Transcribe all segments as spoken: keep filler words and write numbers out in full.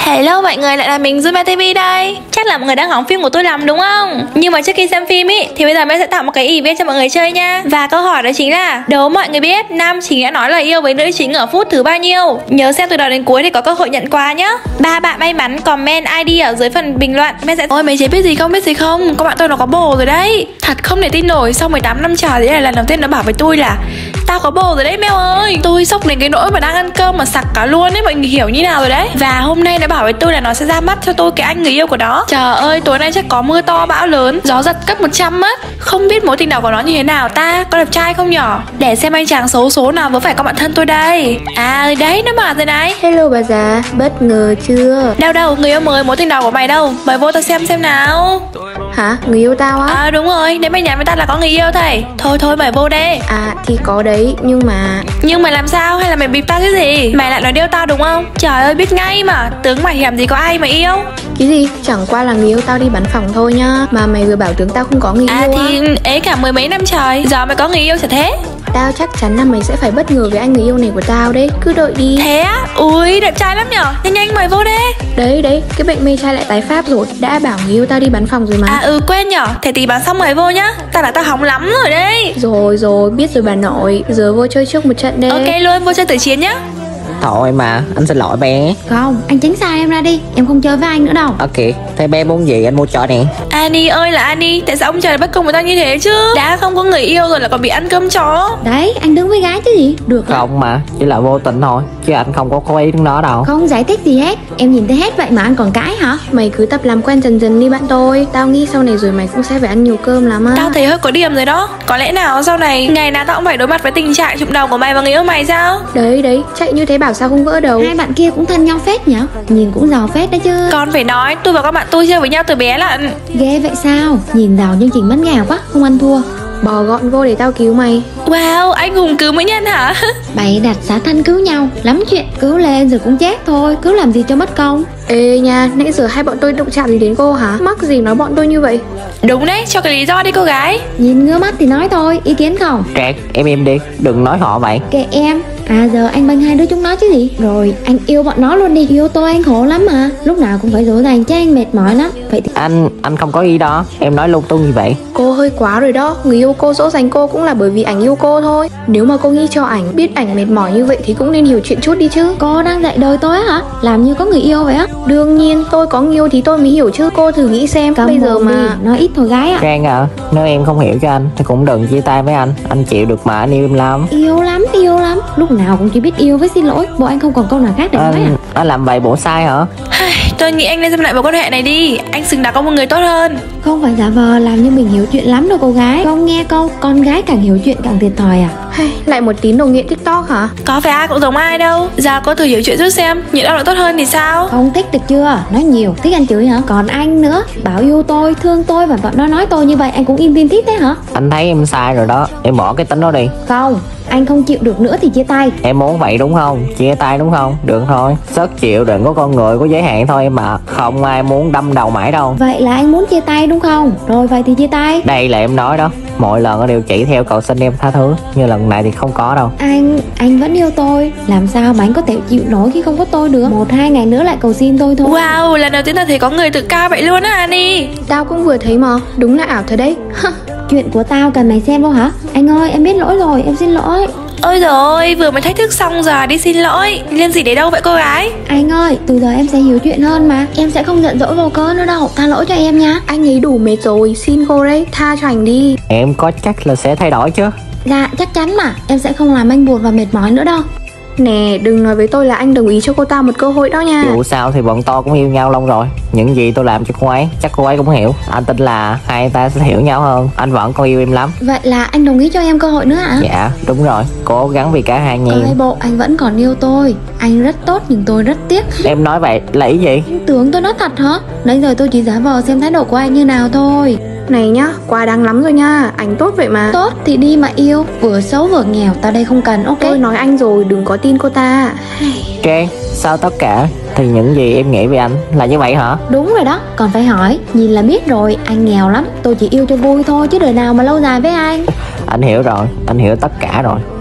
Hello mọi người, lại là mình Zuma ti vi đây. Chắc là mọi người đang hóng phim của tôi lắm đúng không? Nhưng mà trước khi xem phim ý thì bây giờ mình sẽ tạo một cái event cho mọi người chơi nha. Và câu hỏi đó chính là đố mọi người biết nam chính đã nói lời yêu với nữ chính ở phút thứ bao nhiêu. Nhớ xem từ đầu đến cuối để có cơ hội nhận quà nhá. Ba bạn may mắn comment i đê ở dưới phần bình luận. Mình sẽ ôi mấy chế biết gì không biết gì không. Các bạn tôi nó có bồ rồi đấy. Thật không thể tin nổi, sau mười tám năm trời đấy là lần đầu tiên nó bảo với tôi là tao có bồ rồi đấy Mel ơi. Tôi sốc đến cái nỗi mà đang ăn cơm mà sặc cả luôn ấy, mọi người hiểu như nào rồi đấy. Và hôm nay nó bảo với tôi là nó sẽ ra mắt cho tôi cái anh người yêu của nó. Trời ơi, tối nay chắc có mưa to bão lớn, gió giật cấp một trăm á. Không biết mối tình đầu của nó như thế nào ta, có đẹp trai không nhỏ? Để xem anh chàng xấu số nào vớ phải có bạn thân tôi đây. À đấy, nó bảo rồi này. Hello bà già, bất ngờ chưa? Đâu đâu, người yêu mới, mối tình đầu của mày đâu? Mời vô tao xem xem nào. Hả? Người yêu tao á? À đúng rồi, nếu mày nhắn với tao là có người yêu thầy. Thôi thôi mày vô đây. À thì có đấy, nhưng mà... Nhưng mà làm sao? Hay là mày bịp tao cái gì? Mày lại nói yêu tao đúng không? Trời ơi biết ngay mà, tướng mày hiểm gì có ai mà yêu. Cái gì? Chẳng qua là người yêu tao đi bắn phòng thôi nhá. Mà mày vừa bảo tướng tao không có người à, yêu á. À thì ế cả mười mấy năm trời, giờ mày có người yêu chả thế? Tao chắc chắn là mày sẽ phải bất ngờ với anh người yêu này của tao đấy. Cứ đợi đi. Thế á? Ui đẹp trai lắm nhở. Nhanh nhanh mời vô đây. Đấy đấy, cái bệnh mê trai lại tái phát rồi. Đã bảo người yêu tao đi bắn phòng rồi mà. À ừ quên nhở. Thế tí bắn xong mời vô nhá. Tao là tao hóng lắm rồi đấy. Rồi rồi, biết rồi bà nội. Giờ vô chơi trước một trận đây. Ok luôn, vô chơi tử chiến nhá. Thôi mà, anh xin lỗi bé. Không, anh tránh xa em ra đi. Em không chơi với anh nữa đâu. Ok, thế bé muốn gì anh mua cho nè. Annie ơi là Annie, tại sao ông trời bất công với tao như thế chứ? Đã không có người yêu rồi là còn bị ăn cơm chó. Đấy, anh đứng với gái chứ gì. Được Không lắm. mà, chỉ là vô tình thôi. Chứ anh không có cố ý đứng đó đâu. Không giải thích gì hết. Em nhìn thấy hết vậy mà anh còn cãi hả? Mày cứ tập làm quen dần dần đi bạn tôi. Tao nghĩ sau này rồi mày cũng sẽ phải ăn nhiều cơm lắm á. Tao thấy hơi có điểm rồi đó. Có lẽ nào sau này ngày nào tao cũng phải đối mặt với tình trạng chụp đầu của mày và người yêu mày sao? Đấy đấy, chạy như thế bảo sao không vỡ đầu. Hai bạn kia cũng thân nhau phết nhở. Nhìn cũng giàu phết đấy chứ. Còn phải nói, tôi và các bạn tôi chơi với nhau từ bé lận. Ghê vậy sao? Nhìn giàu chương trình bắn gà quá, không ăn thua. Bò gọn vô để tao cứu mày. Wow, anh hùng cứu mỹ nhân hả? Bày đặt xá thân cứu nhau. Lắm chuyện, cứu lên rồi cũng chết thôi. Cứu làm gì cho mất công. Ê nha, nãy giờ hai bọn tôi động chạm gì đến cô hả? Mắc gì nói bọn tôi như vậy? Đúng đấy, cho cái lý do đi cô gái. Nhìn ngứa mắt thì nói thôi, ý kiến không? Trác, em im đi, đừng nói họ vậy. Kệ em. À giờ anh bênh hai đứa chúng nó chứ gì. Rồi anh yêu bọn nó luôn đi. Yêu tôi anh khổ lắm mà. Lúc nào cũng phải dỗ dành cho anh mệt mỏi lắm. Vậy thì Anh, anh không có ý đó. Em nói lung tung như vậy. Cô hơi quá rồi đó. Người yêu cô dỗ dành cô cũng là bởi vì ảnh yêu cô thôi. Nếu mà cô nghĩ cho ảnh, biết ảnh mệt mỏi như vậy thì cũng nên hiểu chuyện chút đi chứ. cô đang dạy đời tôi hả? Làm như có người yêu vậy á? Đương nhiên, tôi có người yêu thì tôi mới hiểu chứ. Cô thử nghĩ xem. Cầm Bây giờ mồm mà đi, nói ít thôi gái ạ. Trang à, nếu em không hiểu cho anh thì cũng đừng chia tay với anh. Anh chịu được mà, anh yêu em lắm. Yêu lắm, yêu lắm. Lúc nào cũng chỉ biết yêu với xin lỗi. Bộ anh không còn câu nào khác để nói à? Anh, anh làm vậy bộ sai hả? Tôi nghĩ anh nên xem lại mối quan hệ này đi. Anh xứng đáng có một người tốt hơn. Không phải giả vờ làm như mình hiểu chuyện lắm đâu cô gái. Không nghe câu con gái càng hiểu chuyện càng thiệt thòi à? hay, lại một tín đồ nghiện TikTok hả? Có phải ai cũng giống ai đâu. Giờ cô thử hiểu chuyện chút xem, những đâu là tốt hơn thì sao? Không thích được chưa? Nói nhiều, thích anh chửi hả? Còn anh nữa, bảo yêu tôi, thương tôi và bọn nó nói tôi như vậy anh cũng im tin tít thế hả? Anh thấy em sai rồi đó. Em bỏ cái tính đó đi. Không, anh không chịu được nữa thì chia tay. Em muốn vậy đúng không? Chia tay đúng không? Được thôi. Sức chịu đừng có con người có giới hạn thôi em ạ. Không ai muốn đâm đầu mãi đâu. Vậy là anh muốn chia tay đúng không? Rồi vậy thì chia tay. Đây là em nói đó. Mọi lần đều chỉ theo cầu xin em tha thứ. Nhưng lần này thì không có đâu. Anh, anh vẫn yêu tôi. Làm sao mà anh có thể chịu nổi khi không có tôi được? Một hai ngày nữa lại cầu xin tôi thôi. Wow, lần đầu tiên tao thấy có người tự cao vậy luôn á Annie. Tao cũng vừa thấy mà, đúng là ảo thật đấy. Chuyện của tao cần mày xem đâu hả? Anh ơi, em biết lỗi rồi, em xin lỗi. Ôi rồi vừa mới thách thức xong giờ đi xin lỗi. Liên gì đến đâu vậy cô gái? Anh ơi, từ giờ em sẽ hiểu chuyện hơn mà. Em sẽ không giận dỗi vô cớ nữa đâu. Tha lỗi cho em nha. Anh ấy đủ mệt rồi, xin cô đấy, tha cho ảnh đi. Em có chắc là sẽ thay đổi chứ? Dạ, chắc chắn mà. Em sẽ không làm anh buồn và mệt mỏi nữa đâu. Nè, đừng nói với tôi là anh đồng ý cho cô ta một cơ hội đó nha. Dù sao thì bọn tôi cũng yêu nhau lâu rồi. Những gì tôi làm cho cô ấy chắc cô ấy cũng hiểu. Anh tin là hai ta sẽ hiểu nhau hơn. Anh vẫn còn yêu em lắm. Vậy là anh đồng ý cho em cơ hội nữa hả? Dạ đúng rồi, cố gắng vì cả hai nha Coi em. bộ anh vẫn còn yêu tôi. Anh rất tốt nhưng tôi rất tiếc. Em nói vậy là ý gì? Anh tưởng tôi nói thật hả? Nãy giờ tôi chỉ giả vờ xem thái độ của anh như nào thôi. Này nhá, quá đáng lắm rồi nha. Anh tốt vậy mà. Tốt thì đi mà yêu. Vừa xấu vừa nghèo, tao đây không cần, ok? Tôi nói anh rồi, đừng có tin cô ta. Trang, sao tất cả thì những gì em nghĩ về anh là như vậy hả? Đúng rồi đó, còn phải hỏi. Nhìn là biết rồi, anh nghèo lắm. Tôi chỉ yêu cho vui thôi chứ đời nào mà lâu dài với anh. Anh hiểu rồi, anh hiểu tất cả rồi.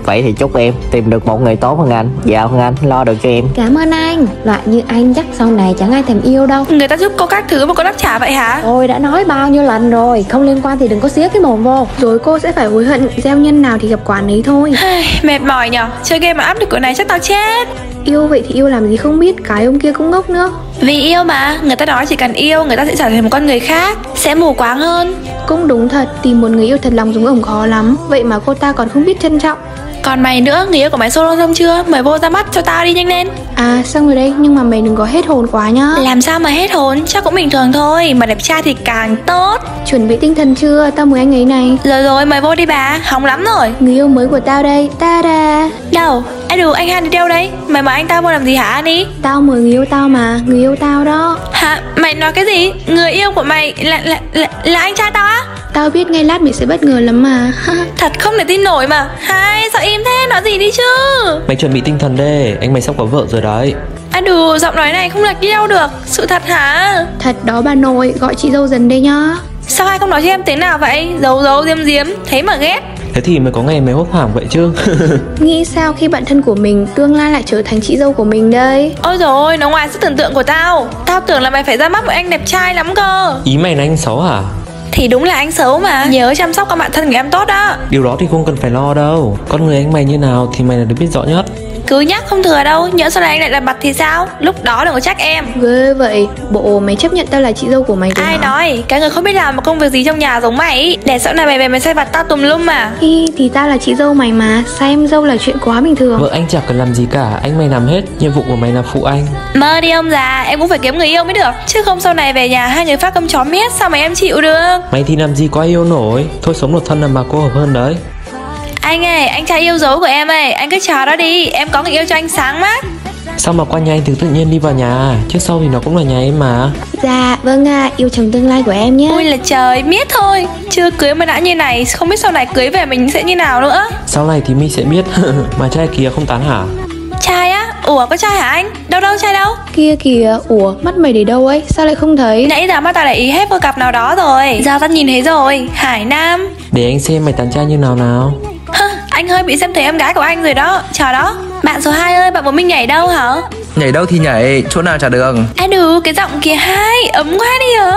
Vậy thì chúc em tìm được một người tốt hơn anh, giàu hơn anh, lo được cho em. Cảm ơn anh. Loại như anh chắc sau này chẳng ai thèm yêu đâu. Người ta giúp cô các thứ mà cô đáp trả vậy hả? Tôi đã nói bao nhiêu lần rồi, không liên quan thì đừng có xía cái mồm vô. Rồi cô sẽ phải hối hận, gieo nhân nào thì gặp quả nấy thôi. Mệt mỏi nhở, chơi game mà áp được cửa này chắc tao chết. Yêu vậy thì yêu làm gì không biết, cái ông kia cũng ngốc nữa. Vì yêu mà, người ta nói chỉ cần yêu người ta sẽ trở thành một con người khác, sẽ mù quáng hơn. Cũng đúng thật, tìm một người yêu thật lòng giống ổng khó lắm. Vậy mà cô ta còn không biết trân trọng. Còn mày nữa, người yêu của mày solo xong chưa? Mời vô ra mắt cho tao đi nhanh lên. À xong rồi đây, nhưng mà mày đừng có hết hồn quá nhá. Làm sao mà hết hồn, chắc cũng bình thường thôi. Mà đẹp trai thì càng tốt. Chuẩn bị tinh thần chưa, tao mời anh ấy này. Rồi rồi, mời vô đi bà, hóng lắm rồi. Người yêu mới của tao đây, ta-da. Đâu, anh đủ anh Han đi đâu đấy? Mày mời anh tao vô làm gì hả Ani? Tao mời người yêu tao mà, người yêu tao đó. Hả, mày nói cái gì? Người yêu của mày là, là, là, là anh trai tao á? Tao biết ngay lát mày sẽ bất ngờ lắm mà. Thật không thể tin nổi mà. Hai, sao im thế, nói gì đi chứ? Mày chuẩn bị tinh thần đi, anh mày sắp có vợ rồi đấy. À đủ, giọng nói này không lạc đi đâu được. Sự thật hả? Thật đó bà nội, gọi chị dâu dần đây nhá. Sao ai không nói cho em tiếng nào vậy? Giấu giấu diếm diếm, thế mà ghét. Thế thì mới có ngày mày hốt hoảng vậy chứ. Nghĩ sao khi bạn thân của mình tương lai lại trở thành chị dâu của mình đây? Ôi dồi ôi, nó ngoài sức tưởng tượng của tao. Tao tưởng là mày phải ra mắt một anh đẹp trai lắm cơ. Ý mày là anh xấu hả? Thì đúng là anh xấu mà. Nhớ chăm sóc con bạn thân của em tốt đó. Điều đó thì không cần phải lo đâu. Con người anh mày như nào thì mày là được biết rõ nhất. Cứ nhắc không thừa đâu, nhỡ sau này anh lại làm mặt thì sao? Lúc đó đừng có trách em. Ghê vậy, bộ mày chấp nhận tao là chị dâu của mày rồi Ai hả? nói, cái người không biết làm một công việc gì trong nhà giống mày ý. Để sau này mày về mày sai vặt tao tùm lum mà. Hi, thì tao là chị dâu mày mà, sai em dâu là chuyện quá bình thường. Vợ anh chẳng cần làm gì cả, anh mày làm hết. Nhiệm vụ của mày là phụ anh. Mơ đi ông già, em cũng phải kiếm người yêu mới được. Chứ không sau này về nhà hai người phát cơm chó miết, sao mà em chịu được? Mày thì làm gì có yêu nổi. Thôi sống một thân là mà cô hợp hơn đấy. Anh ơi, anh trai yêu dấu của em ơi, anh cứ chờ đó đi, em có người yêu cho anh sáng mắt. Sao mà qua nhà anh thì tự nhiên đi vào nhà, trước sau thì nó cũng là nhà em mà. Dạ, vâng ạ, à, yêu chồng tương lai của em nhé. Ôi là trời, miết thôi. Chưa cưới mà đã như này, không biết sau này cưới về mình sẽ như nào nữa. Sau này thì mi sẽ biết. Mà trai kia không tán hả? Trai á? Ủa có trai hả anh? Đâu đâu trai đâu? Kia kìa, ủa mắt mày để đâu ấy, sao lại không thấy? Nãy giờ mắt tao để ý hết vô cặp nào đó rồi. Giờ tao nhìn thấy rồi, Hải Nam. Để anh xem mày tán trai như nào nào. Hơ, anh hơi bị xem thấy em gái của anh rồi đó. Chờ đó. Bạn số hai ơi, bạn muốn mình nhảy đâu hả? Nhảy đâu thì nhảy, chỗ nào chả được. À đủ, cái giọng kia hai, ấm quá đi hả?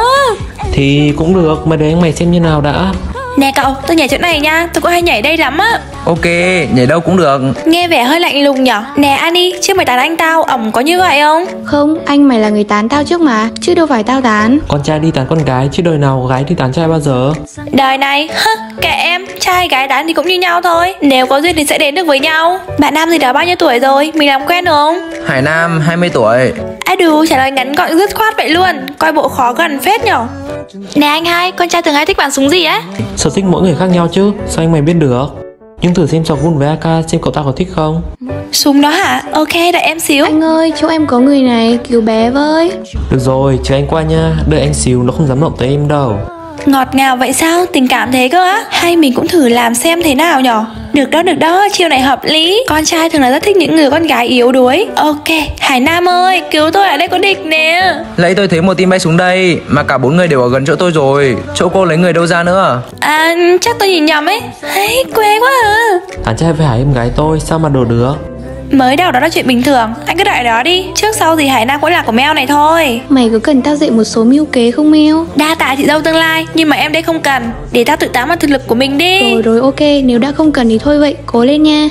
Thì cũng được, mà để anh mày xem như nào đã. Nè cậu, tôi nhảy chỗ này nha, tôi cũng hay nhảy đây lắm á. Ok, nhảy đâu cũng được. Nghe vẻ hơi lạnh lùng nhở. Nè Ani, chứ mày tán anh tao, ổng có như vậy không? Không, anh mày là người tán tao trước mà, chứ đâu phải tao tán. Con trai đi tán con gái, chứ đời nào gái đi tán trai bao giờ. Đời này, hơ, kệ em, trai gái tán thì cũng như nhau thôi. Nếu có duyên thì sẽ đến được với nhau. Bạn nam gì đó bao nhiêu tuổi rồi, mình làm quen được không? Hải Nam, hai mươi tuổi. À đủ, trả lời ngắn gọn dứt khoát vậy luôn. Coi bộ khó gần phết nhở. Nè anh hai, con trai thường hay thích bắn súng gì á? Sở thích mỗi người khác nhau chứ, sao anh mày biết được? Nhưng thử xem Chọc Gun với a ca xem cậu ta có thích không. Súng đó hả? Ok, đợi em xíu. Anh ơi, chỗ em có người này, cứu bé với. Được rồi, chờ anh qua nha, đợi anh xíu, nó không dám động tới em đâu. Ngọt ngào vậy sao? Tình cảm thế cơ á? Hay mình cũng thử làm xem thế nào nhở? Được đó, được đó, chiêu này hợp lý. Con trai thường là rất thích những người con gái yếu đuối. Ok, Hải Nam ơi, cứu tôi, ở đây có địch nè. Lấy tôi thấy một team bay xuống đây, mà cả bốn người đều ở gần chỗ tôi rồi. Chỗ cô lấy người đâu ra nữa? À, chắc tôi nhìn nhầm ấy. Hay, quê quá à. Tán trai với Hải em gái tôi, sao mà đổ được. Mới đầu đó là chuyện bình thường, anh cứ đợi đó đi. Trước sau thì Hải Nam cũng là của Meo này thôi. Mày có cần tao dạy một số mưu kế không Meo? Đa tạ chị dâu tương lai, nhưng mà em đây không cần. Để tao tự tám vào thực lực của mình đi. Rồi rồi ok, nếu đã không cần thì thôi vậy, cố lên nha.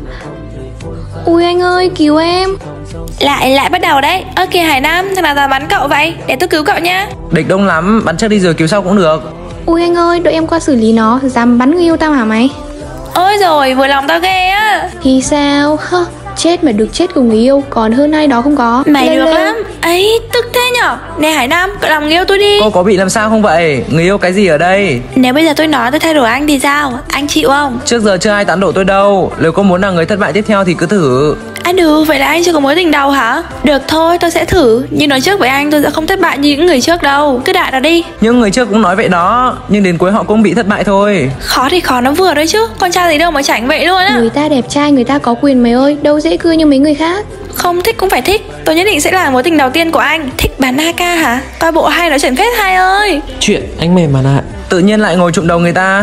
Ui anh ơi, cứu em. Lại lại bắt đầu đấy. Ơ kìa Hải Nam, thằng nào dám bắn cậu vậy? Để tôi cứu cậu nha. Địch đông lắm, bắn trước đi rồi cứu sau cũng được. Ui anh ơi, đợi em qua xử lý nó, dám bắn người yêu tao hả mày? Ôi rồi, vừa lòng tao ghê á. Thì sao? Hơ, chết mà được chết cùng người yêu, còn hơn ai đó không có. Mày Lên được lên. lắm. Ấy, tức thế nhở. Nè Hải Nam, cậu làm người yêu tôi đi. Cô có bị làm sao không vậy? Người yêu cái gì ở đây? Nếu bây giờ tôi nói tôi thay đổi anh thì sao? Anh chịu không? Trước giờ chưa ai tán đổ tôi đâu. Nếu cô muốn là người thất bại tiếp theo thì cứ thử. À được, vậy là anh chưa có mối tình đầu hả? Được thôi, tôi sẽ thử. Nhưng nói trước với anh tôi sẽ không thất bại như những người trước đâu. Cứ đại đó đi. Nhưng người trước cũng nói vậy đó, nhưng đến cuối họ cũng bị thất bại thôi. Khó thì khó nó vừa đấy chứ. Con trai gì đâu mà chảnh vậy luôn á. Người ta đẹp trai, người ta có quyền mày ơi, đâu dễ cưa như mấy người khác. Không thích cũng phải thích. Tôi nhất định sẽ là mối tình đầu tiên của anh. Thích bán a ca hả? Coi bộ hay nói chuyện phết hai ơi. Chuyện anh mày mà nạ. Tự nhiên lại ngồi trụm đầu người ta.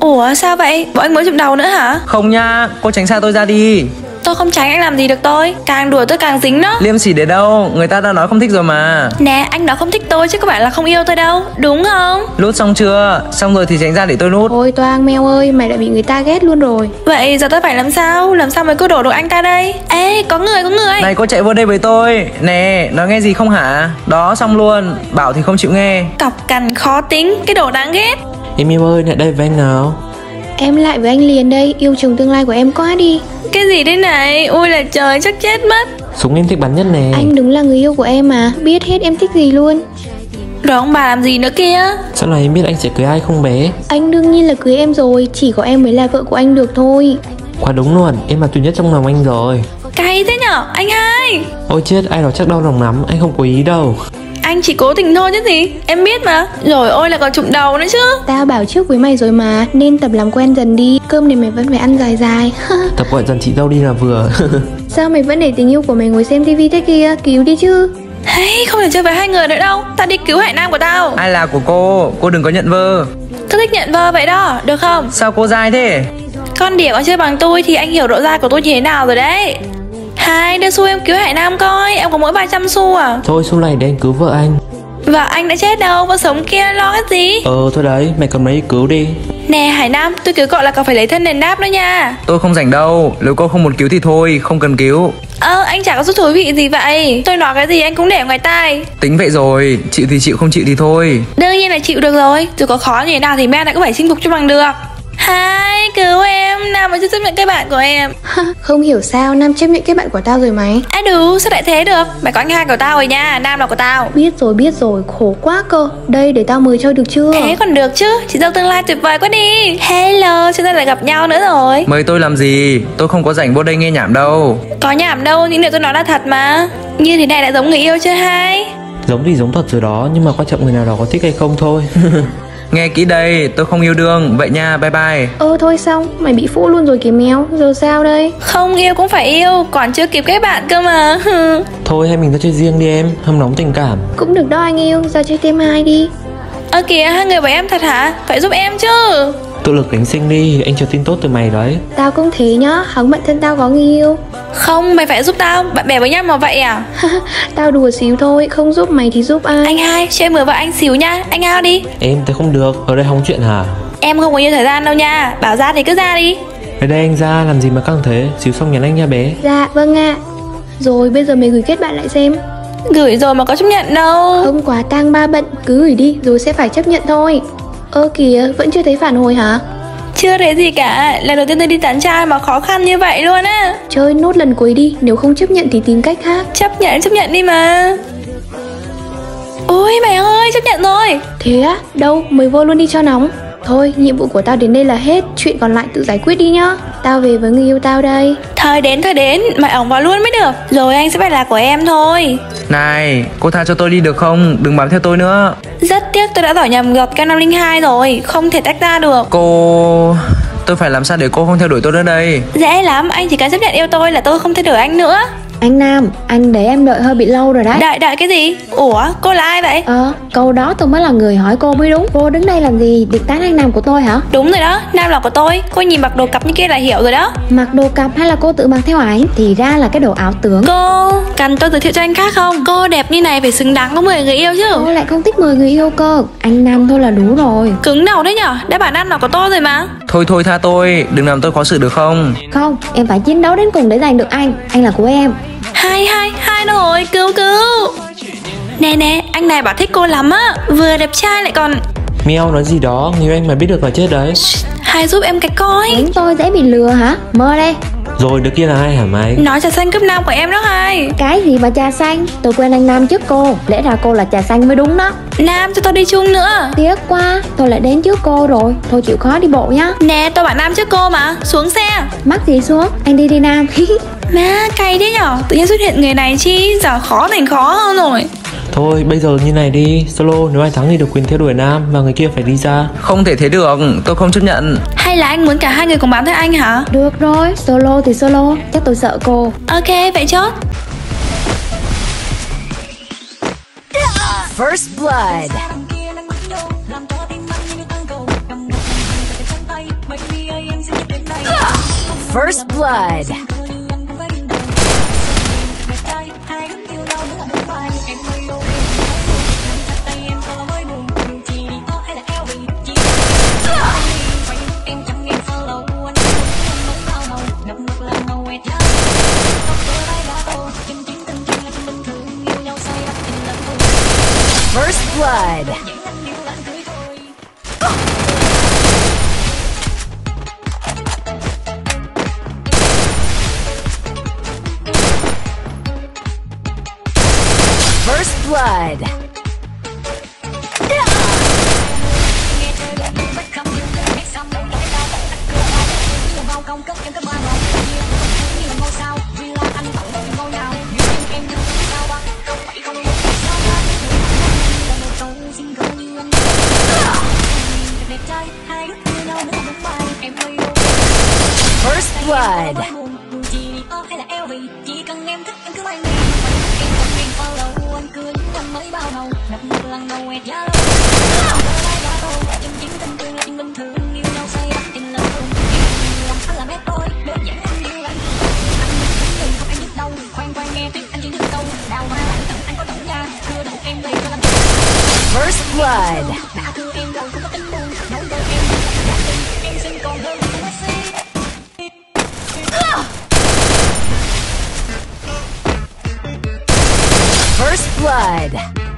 Ủa sao vậy? Bọn anh mới chụm đầu nữa hả? Không nha, cô tránh xa tôi ra đi. Tôi không tránh anh làm gì được tôi. Càng đùa tôi càng dính đó. Liêm sỉ để đâu, người ta đã nói không thích rồi mà. Nè, anh nói không thích tôi chứ có phải là không yêu tôi đâu, đúng không? Lút xong chưa? Xong rồi thì tránh ra để tôi lút. Ôi Toang Mèo ơi, mày đã bị người ta ghét luôn rồi. Vậy giờ tôi phải làm sao? Làm sao mới cứu đổ được anh ta đây? Ê, có người, có người. Này cô chạy vô đây với tôi. Nè, nói nghe gì không hả? Đó, xong luôn. Bảo thì không chịu nghe. Cọc cằn khó tính, cái đồ đáng ghét. Em yêu ơi, lại đây với anh nào. Em lại với anh liền đây, yêu chồng tương lai của em quá đi. Cái gì thế này? Ui là trời, chắc chết mất. Súng em thích bắn nhất nè. Anh đúng là người yêu của em mà, biết hết em thích gì luôn. Rồi ông bà làm gì nữa kia? Sau này em biết anh sẽ cưới ai không bé? Anh đương nhiên là cưới em rồi, chỉ có em mới là vợ của anh được thôi. Quá đúng luôn, em là duy nhất trong lòng anh rồi. Cay thế nhở, anh hai. Ôi chết, ai đó chắc đau lòng lắm, anh không có ý đâu. Anh chỉ cố tình thôi chứ gì, em biết mà. Rồi ôi là còn trụm đầu nữa chứ. Tao bảo trước với mày rồi mà, nên tập làm quen dần đi. Cơm này mày vẫn phải ăn dài dài. Tập gọi dần chị dâu đi là vừa. Sao mày vẫn để tình yêu của mày ngồi xem tivi thế kia, cứu đi chứ. Hey, không thể chơi với hai người nữa đâu. Tao đi cứu Hải Nam của tao. Ai là của cô, cô đừng có nhận vơ. Tôi thích nhận vơ vậy đó, được không? Sao cô dai thế? Con đỉa còn chơi bằng tôi thì anh hiểu độ dai của tôi như thế nào rồi đấy. Hai, đưa xu em cứu Hải Nam coi, em có mỗi vài trăm xu à. Thôi xu này để anh cứu vợ anh. Và anh đã chết đâu, vợ sống kia lo cái gì. Ờ thôi đấy, mày cầm lấy đi cứu đi. Nè Hải Nam, tôi cứu cậu là cậu phải lấy thân đền đáp đó nha. Tôi không rảnh đâu, nếu cô không muốn cứu thì thôi, không cần cứu. Ơ, anh chả có chút thú vị gì vậy. Tôi nói cái gì anh cũng để ngoài tai. Tính vậy rồi, chịu thì chịu, không chịu thì thôi. Đương nhiên là chịu được rồi. Dù có khó như thế nào thì men lại cũng phải chinh phục cho bằng được. Hai, cứu em, Nam mới chấp nhận cái bạn của em. Không hiểu sao Nam chấp nhận cái bạn của tao rồi mày. À đủ, sao lại thế được. Mày có anh hai của tao rồi nha, Nam là của tao. Biết rồi biết rồi, khổ quá cơ. Đây để tao mời chơi được chưa? Thế còn được chứ, chị dâu tương lai tuyệt vời quá đi. Hello, chúng ta lại gặp nhau nữa rồi. Mời tôi làm gì, tôi không có rảnh vô đây nghe nhảm đâu. Có nhảm đâu, những điều tôi nói là thật mà. Như thế này đã giống người yêu chưa hai? Giống thì giống thật rồi đó, nhưng mà quan trọng người nào đó có thích hay không thôi. Nghe kỹ đây, tôi không yêu đương, vậy nha, bye bye. Ơ thôi xong, mày bị phũ luôn rồi kìa Mèo. Giờ sao đây? Không yêu cũng phải yêu, còn chưa kịp kết bạn cơ mà. Thôi hay mình ra chơi riêng đi em, hâm nóng tình cảm. Cũng được đó anh yêu, ra chơi thêm hai đi. Ơ kìa, hai người với em thật hả? Phải giúp em chứ. Tự lực đánh sinh đi, anh chờ tin tốt từ mày đấy. Tao cũng thế nhá, hóng bản thân tao có người yêu. Không, mày phải giúp tao, bạn bè với nhau mà vậy à? Tao đùa xíu thôi, không giúp mày thì giúp ai. Anh hai, cho em mời vợ anh xíu nha, anh ao đi. Em thấy không được, ở đây hóng chuyện hả? Em không có nhiều thời gian đâu nha, bảo ra thì cứ ra đi. Ở đây anh ra, làm gì mà căng thế, xíu xong nhắn anh nha bé. Dạ, vâng ạ. Rồi bây giờ mày gửi kết bạn lại xem. Gửi rồi mà có chấp nhận đâu. Không quá tang ba bận, cứ gửi đi rồi sẽ phải chấp nhận thôi. Ơ kìa, vẫn chưa thấy phản hồi hả? Chưa thấy gì cả, lần đầu tiên tôi đi tán trai mà khó khăn như vậy luôn á. Chơi nốt lần cuối đi, nếu không chấp nhận thì tìm cách khác. Chấp nhận, chấp nhận đi mà. Ôi mày ơi, chấp nhận rồi. Thế á, đâu, mời vô luôn đi cho nóng. Thôi, nhiệm vụ của tao đến đây là hết, chuyện còn lại tự giải quyết đi nhá. Tao về với người yêu tao đây. Thời đến, thời đến, mày ổng vào luôn mới được. Rồi anh sẽ phải là của em thôi. Này, cô tha cho tôi đi được không, đừng bám theo tôi nữa. Rất tiếc tôi đã tỏ nhầm gọt K năm không hai rồi, không thể tách ra được. Cô... tôi phải làm sao để cô không theo đuổi tôi nữa đây? Dễ lắm, anh chỉ cần chấp nhận yêu tôi là tôi không thay đổi anh nữa. Anh Nam, anh để em đợi hơi bị lâu rồi đấy. Đợi, đợi cái gì? Ủa, cô là ai vậy? Ờ, câu đó tôi mới là người hỏi cô mới đúng. Cô đứng đây làm gì, điệt tán anh Nam của tôi hả? Đúng rồi đó, Nam là của tôi. Cô nhìn mặc đồ cặp như kia là hiểu rồi đó. Mặc đồ cặp hay là cô tự mặc theo ảnh? Thì ra là cái đồ ảo tưởng. Cô, cần tôi giới thiệu cho anh khác không? Cô đẹp như này phải xứng đáng có mười người yêu chứ. Cô lại không thích mười người yêu cơ. Anh Nam thôi là đủ rồi. Cứng đầu đấy nhở, đã bảo Nam là của tôi rồi mà. Thôi thôi tha tôi, đừng làm tôi khó xử được không? Không, em phải chiến đấu đến cùng để giành được anh. Anh là của em. Hai, hai, hai nó rồi, cứu cứu. Nè nè, anh này bảo thích cô lắm á. Vừa đẹp trai lại còn... Mèo nói gì đó, người anh mà biết được là chết đấy. Hai giúp em cái coi. Đánh tôi dễ bị lừa hả? Mơ đây. Rồi đứa kia là ai hả mày? Nói trà xanh cấp năm của em đó hai. Cái gì mà trà xanh? Tôi quen anh Nam trước cô. Lẽ ra cô là trà xanh mới đúng đó. Nam cho tôi đi chung nữa. Tiếc quá, tôi lại đến trước cô rồi. Thôi chịu khó đi bộ nhá. Nè, tôi bảo Nam trước cô mà. Xuống xe. Mắc gì xuống, anh đi đi Nam. Má, cay thế nhở. Tự nhiên xuất hiện người này chi. Giờ khó thành khó hơn rồi. Thôi bây giờ như này đi, solo nếu ai thắng thì được quyền theo đuổi Nam và người kia phải đi ra. Không thể thế được, tôi không chấp nhận. Hay là anh muốn cả hai người cùng bám theo anh hả? Được rồi, solo thì solo. Chắc tôi sợ cô. Ok, vậy chốt. First blood. First blood. First blood. First blood. First blood. First blood. First blood.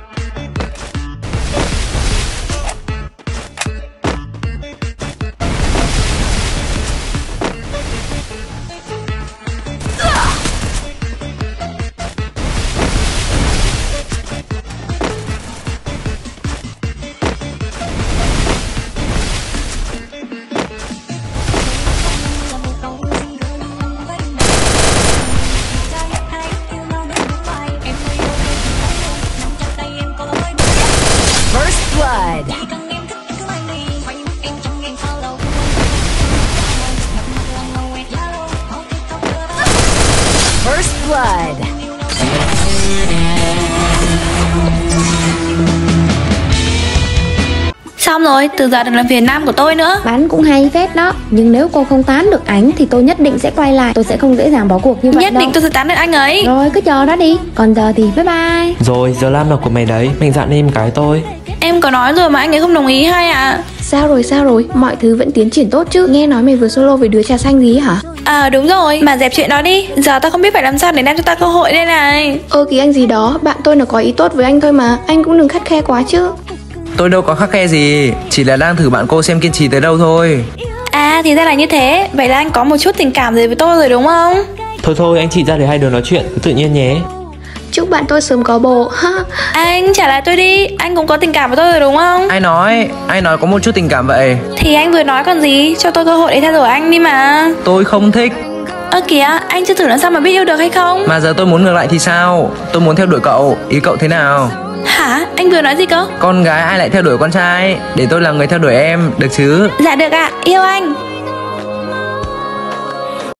Blood. First blood. Xong rồi, từ giờ đừng làm phiền Nam của tôi nữa. Bắn cũng hay phết đó, nhưng nếu cô không tán được ảnh thì tôi nhất định sẽ quay lại. Tôi sẽ không dễ dàng bỏ cuộc như vậy Nhất đâu. định tôi sẽ tán được anh ấy. Rồi cứ chờ đó đi. Còn giờ thì bye bye. Rồi, giờ làm nào của mày đấy, mạnh dạn em cái tôi. Em có nói rồi mà anh ấy không đồng ý hay à? Sao rồi sao rồi, mọi thứ vẫn tiến triển tốt chứ. Nghe nói mày vừa solo với đứa trà xanh gì hả? À đúng rồi, mà dẹp chuyện đó đi. Giờ tao không biết phải làm sao để đem cho ta cơ hội đây này. Ơ kìa anh gì đó, bạn tôi nó có ý tốt với anh thôi mà. Anh cũng đừng khắt khe quá chứ. Tôi đâu có khắt khe gì, chỉ là đang thử bạn cô xem kiên trì tới đâu thôi. À thì ra là như thế. Vậy là anh có một chút tình cảm gì với tôi rồi đúng không? Thôi thôi, anh chị ra để hai đứa nói chuyện, cứ tự nhiên nhé. Chúc bạn tôi sớm có bồ. Anh trả lời tôi đi, anh cũng có tình cảm với tôi rồi đúng không? Ai nói, ai nói có một chút tình cảm vậy? Thì anh vừa nói còn gì, cho tôi cơ hội để theo đuổi anh đi mà. Tôi không thích. Ơ kìa, anh chưa thử làm sao mà biết yêu được hay không? Mà giờ tôi muốn ngược lại thì sao? Tôi muốn theo đuổi cậu, ý cậu thế nào? Hả? Anh vừa nói gì cơ? Con gái ai lại theo đuổi con trai? Để tôi là người theo đuổi em, được chứ? Dạ được ạ, yêu anh.